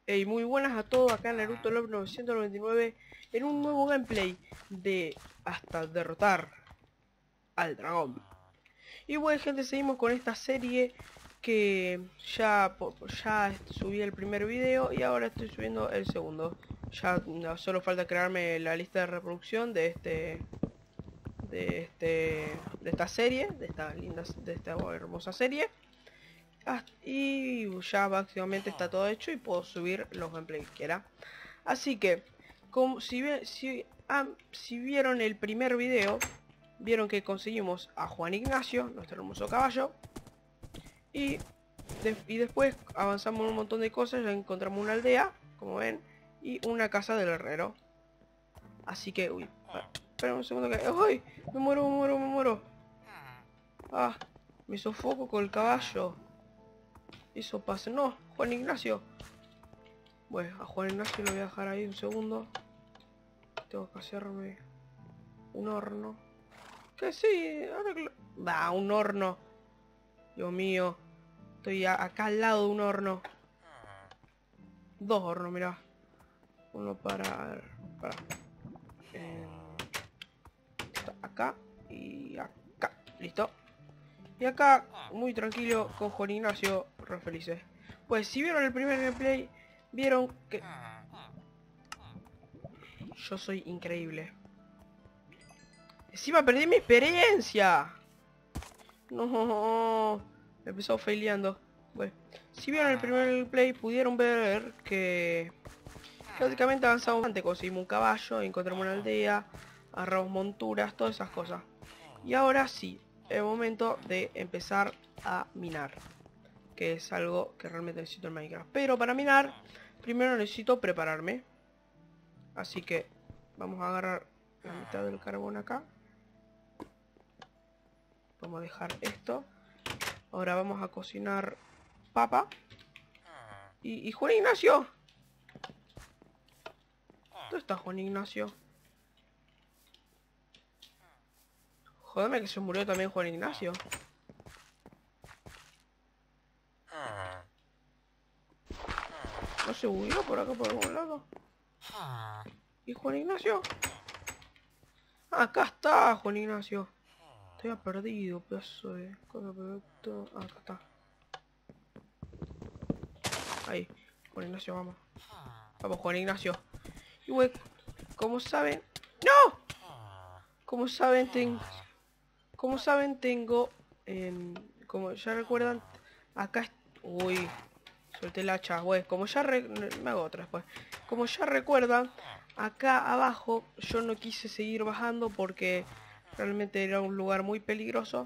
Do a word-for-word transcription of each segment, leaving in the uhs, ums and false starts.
Hey, muy buenas a todos, acá en Naruto Love novecientos noventa y nueve en un nuevo gameplay de hasta derrotar al dragón. Y bueno, gente, seguimos con esta serie que ya, ya subí el primer video y ahora estoy subiendo el segundo. Ya no, solo falta crearme la lista de reproducción de este de este de esta serie, de esta linda, de esta hermosa serie. Ah, y ya básicamente está todo hecho y puedo subir los gameplays que quiera. Así que, como si, ve, si, ah, si vieron el primer video, vieron que conseguimos a Juan Ignacio, nuestro hermoso caballo. Y, de, y después avanzamos un montón de cosas, ya encontramos una aldea, como ven, y una casa del herrero. Así que, uy, espera un segundo que... ¡Ay! Me muero, me muero, me muero. Ah, me sofoco con el caballo. Eso pasa. No, Juan Ignacio. Bueno, a Juan Ignacio lo voy a dejar ahí un segundo. Tengo que hacerme un horno. Que sí, ahora que lo... Va, un horno. Dios mío. Estoy a, acá al lado de un horno. Dos hornos, mirá. Uno para... para eh, acá y acá. Listo. Y acá, muy tranquilo, con Juan Ignacio, re felices. Pues si vieron el primer gameplay, vieron que... Yo soy increíble. Encima perdí mi experiencia. No, me empezó faileando. Bueno, si vieron el primer gameplay, pudieron ver que... que básicamente avanzamos bastante. Conseguimos un caballo, encontramos una aldea, agarramos monturas, todas esas cosas. Y ahora sí, es momento de empezar a minar, que es algo que realmente necesito en Minecraft. Pero para minar, primero necesito prepararme. Así que vamos a agarrar la mitad del carbón acá. Vamos a dejar esto. Ahora vamos a cocinar papa. Y, y Juan Ignacio. ¿Dónde está Juan Ignacio? Jódeme que se murió también Juan Ignacio. ¿No se huyó por acá por algún lado? ¿Y Juan Ignacio? Ah, acá está Juan Ignacio. Estoy perdido, pedazo de cosa producto. Ah, acá está. Ahí, Juan Ignacio, vamos. Vamos, Juan Ignacio. Y wey, como saben... ¡No! Como saben, tengo... Como saben, tengo... Eh, como ya recuerdan, acá... Uy, solté el hacha, wey. Como ya... Re... Me hago otra después. Como ya recuerdan, acá abajo yo no quise seguir bajando porque realmente era un lugar muy peligroso.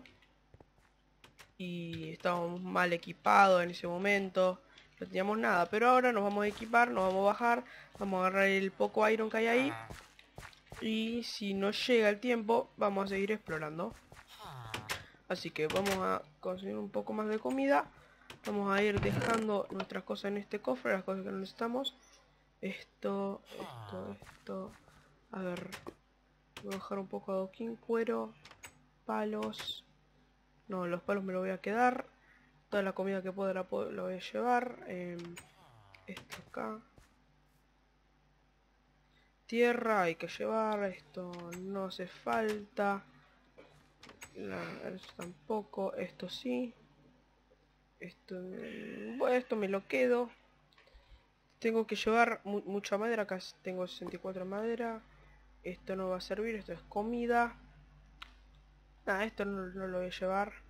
Y estábamos mal equipados en ese momento. No teníamos nada, pero ahora nos vamos a equipar, nos vamos a bajar, vamos a agarrar el poco iron que hay ahí. Y si nos llega el tiempo, vamos a seguir explorando. Así que vamos a conseguir un poco más de comida. Vamos a ir dejando nuestras cosas en este cofre, las cosas que no necesitamos. Esto, esto, esto. A ver, voy a bajar un poco de adoquín, cuero, palos. No, los palos me los voy a quedar. Toda la comida que pueda la, puedo, la voy a llevar. Eh, esto acá. Tierra hay que llevar. Esto no hace falta. La, eso tampoco. Esto sí. Esto, bueno, esto me lo quedo. Tengo que llevar mu mucha madera. Acá tengo sesenta y cuatro de madera. Esto no va a servir. Esto es comida. Nada, esto no, no lo voy a llevar.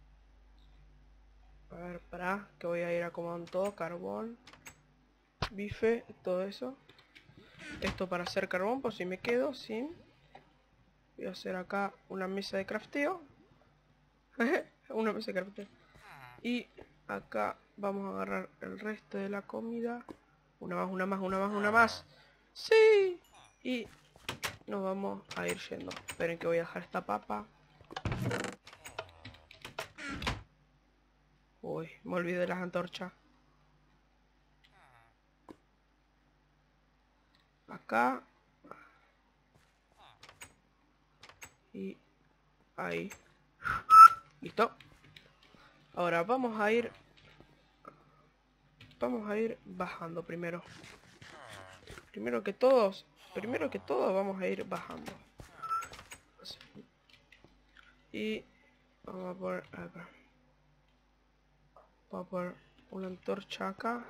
A ver, para que voy a ir acomodando todo. Carbón, bife, todo eso. Esto para hacer carbón, por si me quedo sin. Voy a hacer acá una mesa de crafteo. Una mesa de crafteo. Y acá vamos a agarrar el resto de la comida. Una más, una más, una más, una más. ¡Sí! Y nos vamos a ir yendo. Esperen que voy a dejar esta papa. Uy, me olvidé de las antorchas. Acá. Y ahí. Listo. Ahora vamos a ir vamos a ir bajando primero. Primero que todos, primero que todo vamos a ir bajando. Así. Y vamos a poner acá. Vamos a poner una antorcha acá.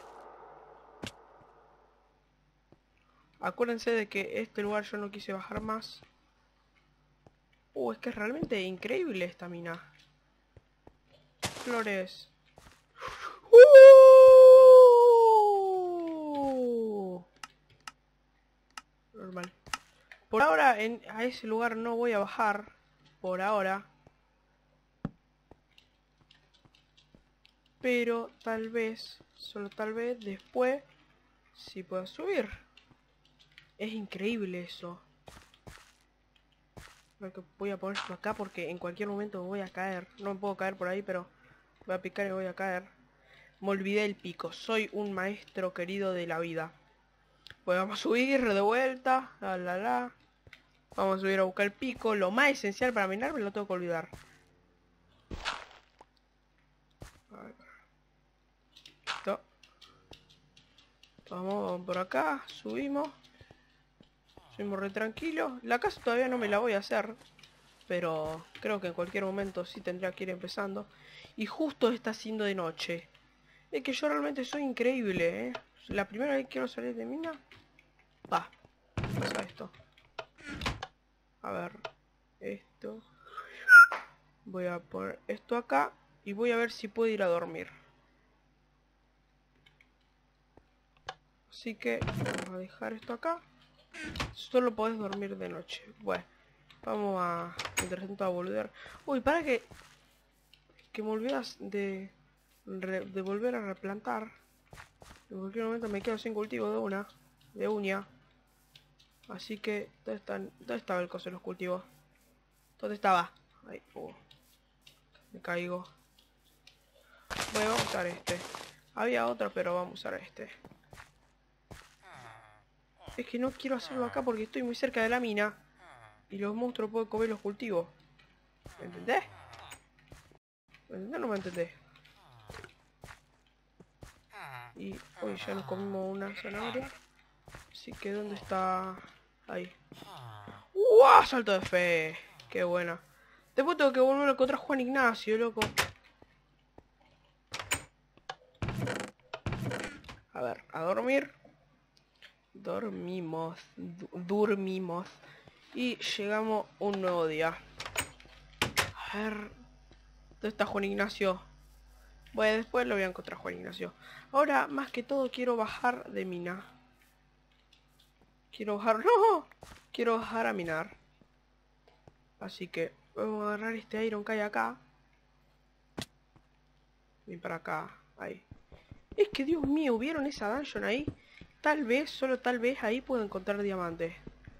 Acuérdense de que este lugar yo no quise bajar más. Uh, es que es realmente increíble esta mina. Flores. Uh, normal. Por ahora en, a ese lugar no voy a bajar. Por ahora. Pero tal vez, solo tal vez, después sí pueda subir. Es increíble eso. Voy a ponerlo acá porque en cualquier momento me voy a caer. No me puedo caer por ahí, pero voy a picar y voy a caer. Me olvidé el pico. Soy un maestro querido de la vida. Pues vamos a subir de vuelta. La la la. Vamos a subir a buscar el pico. Lo más esencial para minar me lo tengo que olvidar. Listo. Vamos por acá. Subimos. Subimos re tranquilo. La casa todavía no me la voy a hacer. Pero creo que en cualquier momento sí tendría que ir empezando. Y justo está haciendo de noche. Es que yo realmente soy increíble, ¿eh? La primera vez que quiero salir de mina. Va. Pasa esto. A ver. Esto. Voy a poner esto acá. Y voy a ver si puedo ir a dormir. Así que vamos a dejar esto acá. Solo podés dormir de noche. Bueno. Vamos a... Mientras tanto a volver. Uy, para que... Que me olvidas de... Re, de volver a replantar. En cualquier momento me quedo sin cultivo de una. De uña. Así que... ¿Dónde están? ¿Dónde estaba el coso de los cultivos? ¿Dónde estaba? Ahí. Uh, me caigo. Bueno, vamos a usar este. Había otro, pero vamos a usar este. Es que no quiero hacerlo acá porque estoy muy cerca de la mina. Y los monstruos pueden comer los cultivos. ¿Me entendés? ¿Me entendés o no me entendés? Y hoy ya nos comimos una zanahoria. Así que ¿dónde está? Ahí. ¡Uah! Salto de fe. Qué buena. Después tengo que volver a encontrar a Juan Ignacio, loco. A ver, a dormir. Dormimos. Du dormimos. Y llegamos un nuevo día. A ver. ¿Dónde está Juan Ignacio? Bueno, después lo voy a encontrar Juan Ignacio. Ahora, más que todo, quiero bajar de mina. Quiero bajar... ¡No! Quiero bajar a minar. Así que vamos a agarrar este iron que hay acá. Y para acá. Ahí. Es que, Dios mío, ¿vieron esa dungeon ahí? Tal vez, solo tal vez, ahí puedo encontrar diamantes.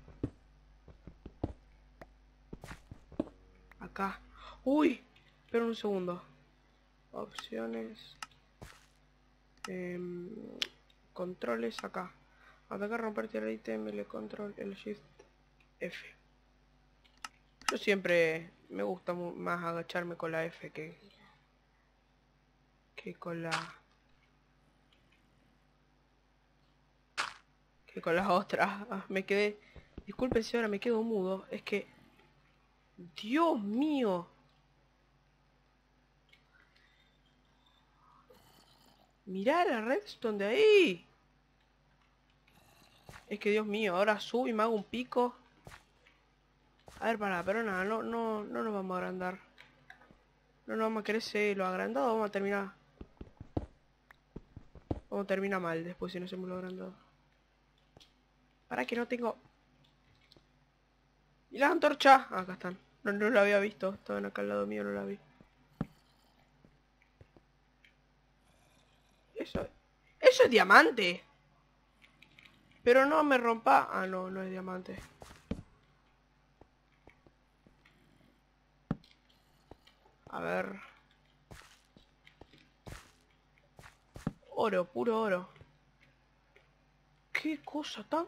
Acá. ¡Uy! Espera un segundo. Opciones. Eh, controles acá. Atacar, romper, tirar ítem, L control, L shift, F. Yo siempre me gusta más agacharme con la F que que con la que con las otras. Ah, me quedé. Disculpen si ahora me quedo mudo. Es que Dios mío. Mirá la redstone de ahí. Es que Dios mío, ahora subo y me hago un pico. A ver, para, pero nada, no, no, no nos vamos a agrandar. No nos vamos a crecer lo agrandado, vamos a terminar. Vamos a terminar mal después si no hacemos lo agrandado. Para que no tengo. ¿Y las antorchas? Ah, acá están. No, no la había visto, estaban acá al lado mío, no la vi. Eso, eso es diamante. Pero no me rompa. Ah, no, no es diamante. A ver. Oro, puro oro. Qué cosa tan...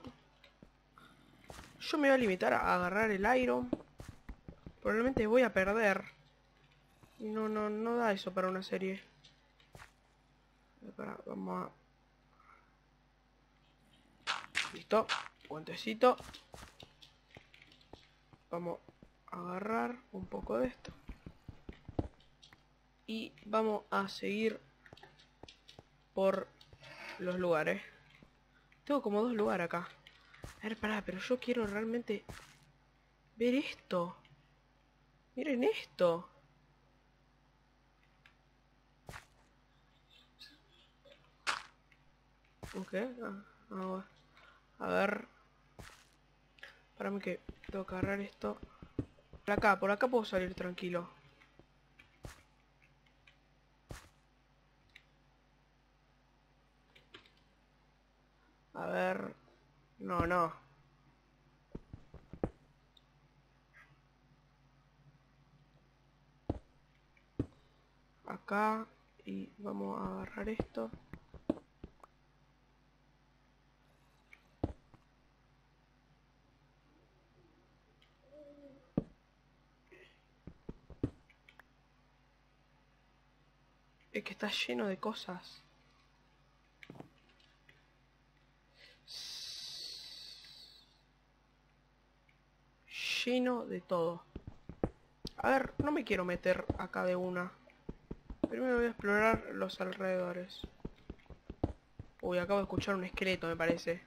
Yo me voy a limitar a agarrar el iron. Probablemente voy a perder. Y no, no, no da eso para una serie. Espera, vamos a... Listo, guantecito. Vamos a agarrar un poco de esto. Y vamos a seguir por los lugares. Tengo como dos lugares acá. A ver, pará, pero yo quiero realmente ver esto. Miren esto. Ok, ah, ah, a ver. Para mí que tengo que agarrar esto. Por acá, por acá puedo salir tranquilo. A ver. No, no. Acá. Y vamos a agarrar esto. Es que está lleno de cosas. Lleno de todo. A ver, no me quiero meter acá de una. Primero voy a explorar los alrededores. Uy, acabo de escuchar un esqueleto, me parece.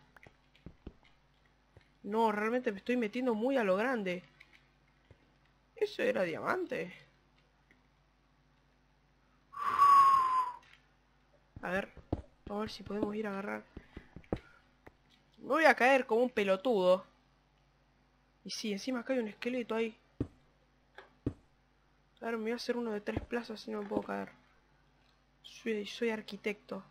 No, realmente me estoy metiendo muy a lo grande. ¿Eso era diamante? A ver, vamos a ver si podemos ir a agarrar. Me voy a caer como un pelotudo. Y sí, encima acá hay un esqueleto ahí. A ver, me voy a hacer uno de tres plazas si no me puedo caer. Soy, soy arquitecto.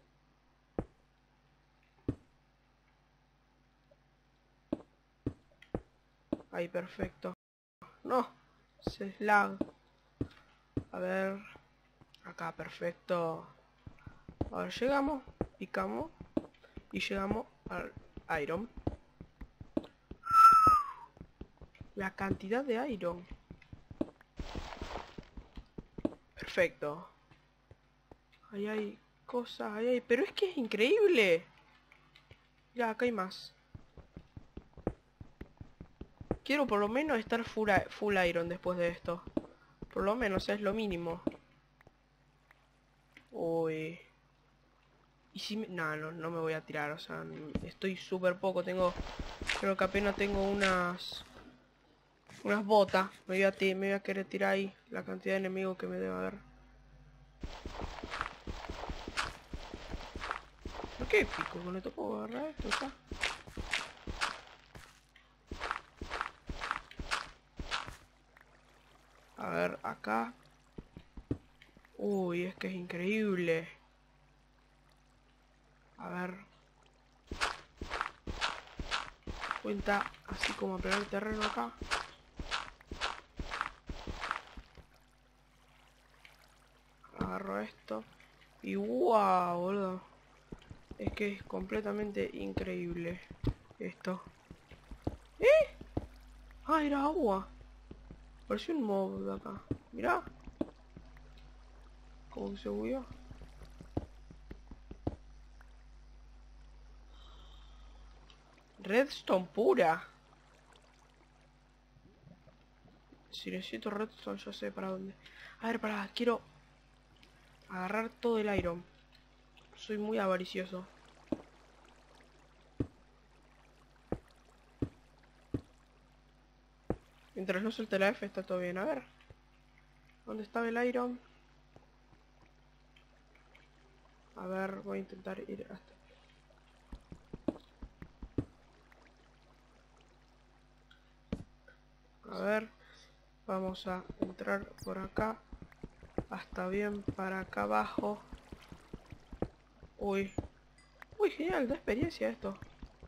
Ahí, perfecto. No, se lag. A ver. Acá, perfecto. A ver, llegamos, picamos y llegamos al iron. La cantidad de iron. Perfecto. Ahí hay cosas, ahí hay... Pero es que es increíble. Ya, acá hay más. Quiero por lo menos estar full, full iron después de esto. Por lo menos es lo mínimo. Uy. Y si me... No, no, no me voy a tirar, o sea, estoy súper poco, tengo... Creo que apenas tengo unas... Unas botas. Me voy a, me voy a querer tirar ahí la cantidad de enemigos que me debe haber. ¿Por qué pico? ¿No le tocó agarrar esto? ¿Está? A ver, acá. Uy, es que es increíble. A ver. Cuenta así como pegar el terreno acá. Agarro esto. Y wow, boludo. Es que es completamente increíble esto. ¿Eh? Ah, era agua. Pareció un mob de acá. Mirá. Como que se bugueó. Redstone pura. Si necesito redstone, yo sé para dónde. A ver, pará, quiero agarrar todo el iron. Soy muy avaricioso. Mientras no suelte la F está todo bien. A ver. ¿Dónde estaba el iron? A ver, voy a intentar ir hasta... A ver. Vamos a entrar por acá. Hasta bien para acá abajo. Uy. Uy, genial, da experiencia esto.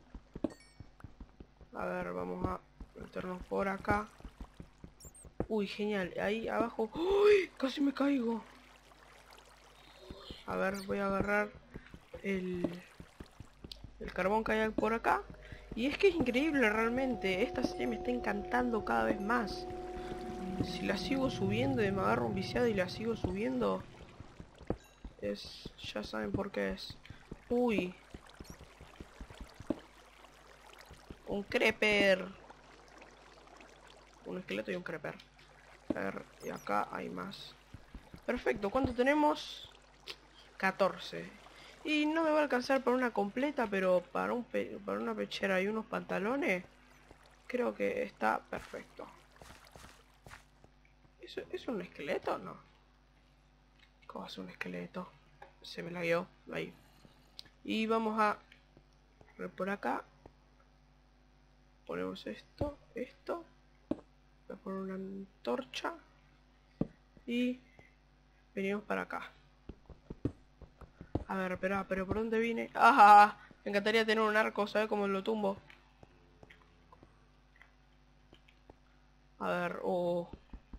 A ver, vamos a meternos por acá. Uy, genial. Ahí abajo. Uy, casi me caigo. A ver, voy a agarrar el, el carbón que hay por acá. Y es que es increíble realmente. Esta serie me está encantando cada vez más. Si la sigo subiendo y me agarro un viciado y la sigo subiendo, Es... ya saben por qué es. Uy. Un creeper. Un esqueleto y un creeper. A ver, y acá hay más. Perfecto, ¿cuánto tenemos? catorce. Y no me va a alcanzar para una completa, pero para, un pe para una pechera y unos pantalones, creo que está perfecto. ¿Eso es un esqueleto o no? ¿Cómo es un esqueleto? Se me la dio ahí. Y vamos a ver por acá. Ponemos esto, esto. Voy a poner una antorcha. Y venimos para acá. A ver, espera, pero ¿por dónde vine? ¡Ah! Me encantaría tener un arco, ¿sabes cómo lo tumbo? A ver, oh.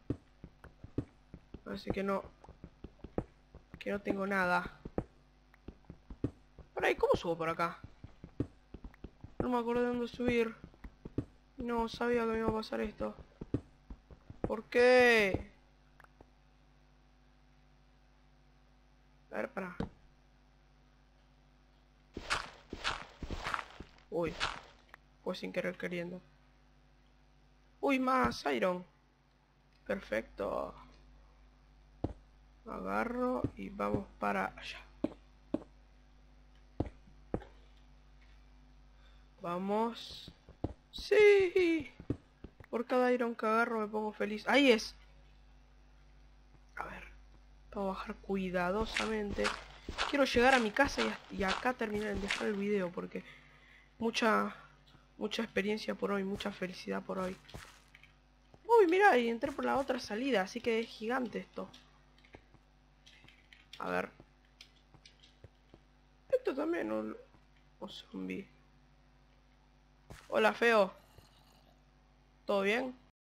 Así que no. Que no tengo nada. Por ahí, ¿cómo subo por acá? No me acuerdo de dónde subir. No sabía que me iba a pasar esto. ¿Por qué? A ver, para. Uy. Fue sin querer queriendo. Uy, más iron. Perfecto. Agarro y vamos para allá. Vamos. Sí. Por cada iron que agarro me pongo feliz. Ahí es. A ver. Vamos a bajar cuidadosamente. Quiero llegar a mi casa y, y acá terminar de dejar el video porque mucha mucha experiencia por hoy, mucha felicidad por hoy. Uy, mira, y entré por la otra salida, así que es gigante esto. A ver. Esto también un, un zombie. Hola, feo. ¿Todo bien?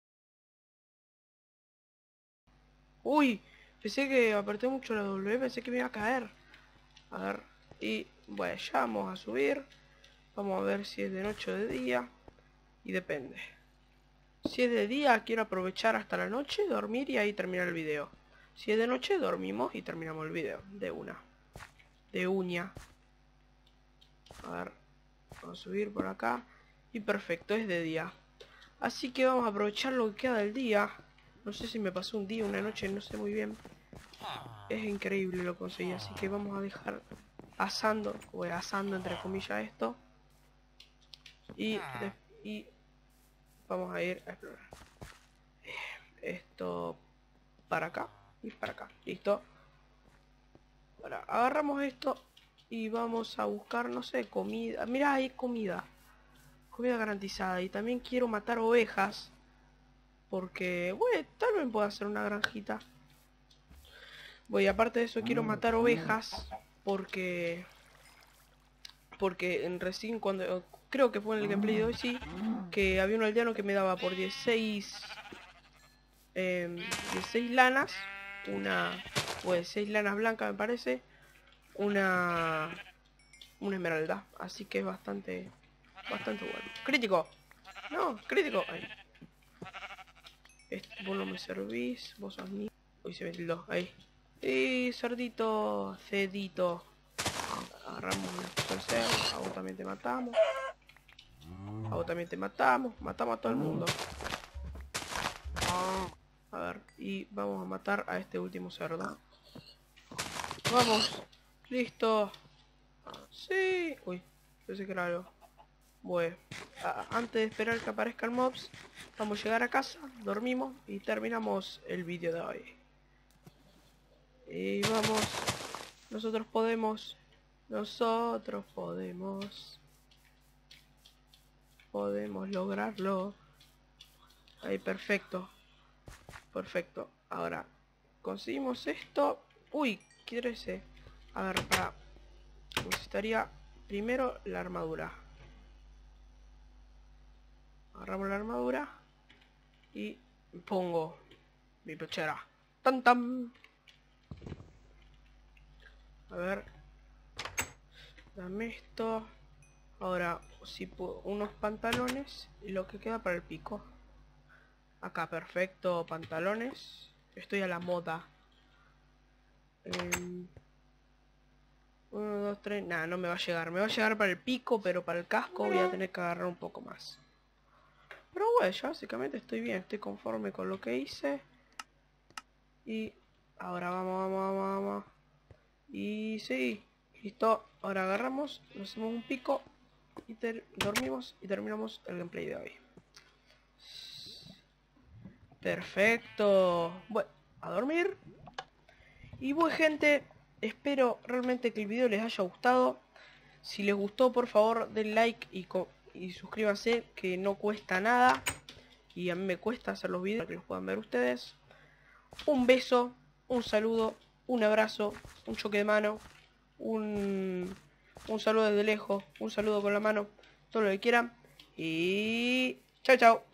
Uy, pensé que apreté mucho la W, pensé que me iba a caer. A ver, y bueno, ya vamos a subir. Vamos a ver si es de noche o de día. Y depende. Si es de día, quiero aprovechar hasta la noche, dormir y ahí terminar el video. Si es de noche, dormimos y terminamos el video. De una. De uña. A ver, vamos a subir por acá. Y perfecto, es de día. Así que vamos a aprovechar lo que queda del día. No sé si me pasó un día, una noche, no sé muy bien. Es increíble lo que conseguí, así que vamos a dejar asando, o asando entre comillas esto. Y, de, y vamos a ir a explorar. Esto para acá y para acá. Listo. Ahora agarramos esto y vamos a buscar, no sé, comida. Mira, hay comida. Comida garantizada. Y también quiero matar ovejas. Porque, bueno, tal vez pueda hacer una granjita. Voy, aparte de eso quiero matar ovejas. Porque... Porque en recién cuando... Creo que fue en el gameplay de hoy, sí. Que había un aldeano que me daba por dieciséis... Eh, dieciséis lanas. Una... Pues seis lanas blancas me parece. Una... Una esmeralda. Así que es bastante... Bastante bueno. ¡Crítico! No, crítico. Ahí. Este, vos no me servís. Vos sos mío. Uy, se me tildó. Ahí. Y cerdito. Cedito. Agarramos el cerdo. A vos también te matamos. A vos también te matamos. Matamos a todo el mundo. A ver. Y vamos a matar a este último cerdo. Vamos. Listo. Sí. Uy. Pensé que era algo. Bueno, antes de esperar que aparezcan mobs, vamos a llegar a casa, dormimos y terminamos el vídeo de hoy. Y vamos, nosotros podemos, nosotros podemos, podemos lograrlo. Ahí, perfecto, perfecto. Ahora, conseguimos esto. Uy, quiero ese. A ver, para, necesitaría primero la armadura. Agarramos la armadura y pongo mi pechera. ¡Tan tan! A ver. Dame esto. Ahora, si puedo, unos pantalones y lo que queda para el pico. Acá, perfecto, pantalones. Estoy a la moda. Eh, Uno, dos, tres. Nada, no me va a llegar. Me va a llegar para el pico, pero para el casco voy a tener que agarrar un poco más. Pero bueno, ya básicamente estoy bien. Estoy conforme con lo que hice. Y ahora vamos, vamos, vamos, vamos. Y sí, listo. Ahora agarramos, nos hacemos un pico y dormimos y terminamos el gameplay de hoy. Perfecto. Bueno, a dormir. Y bueno, gente, espero realmente que el video les haya gustado. Si les gustó, por favor, den like y, y suscríbanse, que no cuesta nada. Y a mí me cuesta hacer los videos para que los puedan ver ustedes. Un beso, un saludo, un abrazo, un choque de mano, un, un saludo desde lejos, un saludo con la mano, todo lo que quieran. Y chao, chao.